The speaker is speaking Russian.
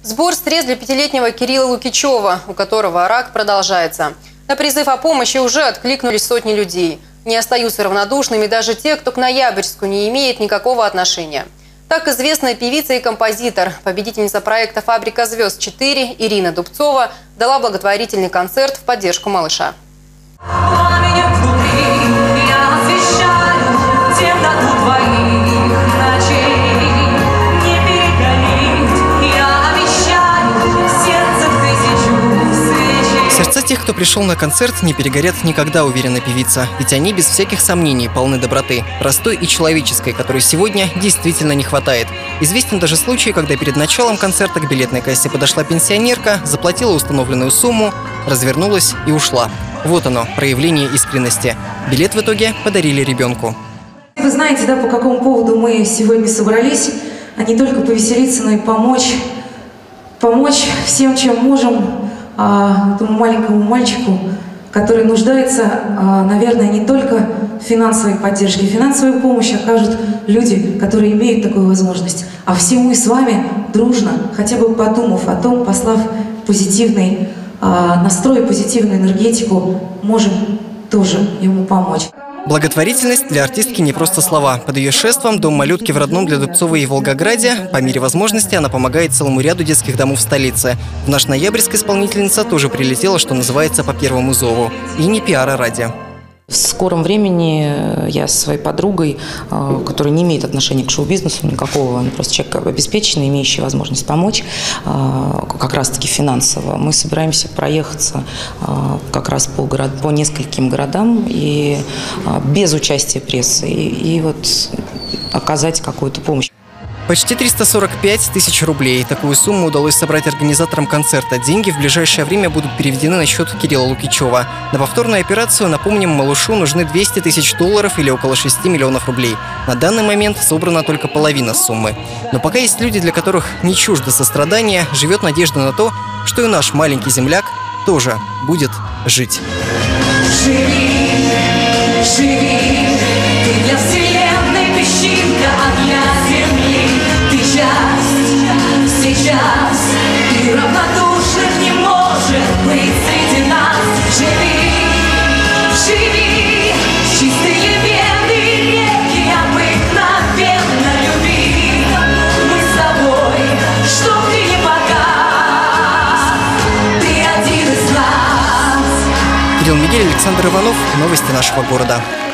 Сбор средств для 5-летнего Кирилла Лукичева, у которого рак продолжается. На призыв о помощи уже откликнулись сотни людей. Не остаются равнодушными даже те, кто к Ноябрьску не имеет никакого отношения. Так известная певица и композитор, победительница проекта «Фабрика звезд-4» Ирина Дубцова дала благотворительный концерт в поддержку малыша. Сердца тех, кто пришел на концерт, не перегорят никогда, уверена певица. Ведь они без всяких сомнений полны доброты, простой и человеческой, которой сегодня действительно не хватает. Известен даже случай, когда перед началом концерта к билетной кассе подошла пенсионерка, заплатила установленную сумму, развернулась и ушла. Вот оно, проявление искренности. Билет в итоге подарили ребенку. Вы знаете, да, по какому поводу мы сегодня собрались? А не только повеселиться, но и помочь всем, чем можем, этому маленькому мальчику, который нуждается, наверное, не только в финансовой поддержке. Финансовую помощь окажут люди, которые имеют такую возможность. А все мы с вами дружно, хотя бы подумав о том, послав позитивный настрой, позитивную энергетику, можем тоже ему помочь. Благотворительность для артистки не просто слова. Под ее шеством дом малютки в родном для Дубцовой и Волгограде. По мере возможности она помогает целому ряду детских домов в столице. В наш Ноябрьск исполнительница тоже прилетела, что называется, по первому зову. И не пиара ради. В скором времени я со своей подругой, которая не имеет отношения к шоу-бизнесу никакого, она просто человек обеспеченный, имеющий возможность помочь, как раз-таки финансово, мы собираемся проехаться как раз по нескольким городам и без участия прессы, и вот оказать какую-то помощь. Почти 345 тысяч рублей. Такую сумму удалось собрать организаторам концерта. Деньги в ближайшее время будут переведены на счет Кирилла Лукичева. На повторную операцию, напомним, малышу нужны 200 тысяч долларов или около 6 миллионов рублей. На данный момент собрана только половина суммы. Но пока есть люди, для которых не чуждо сострадание, живет надежда на то, что и наш маленький земляк тоже будет жить. Живи, живи, ты для вселенной песчинка огня земли. Сейчас и равнодушных не может быть среди нас. Живи, живи, чистые вены реки обыкновенно люби. Мы с тобой, чтоб ты не погас, ты один из нас. Кирилл Мигель, Александр Иванов. Новости нашего города.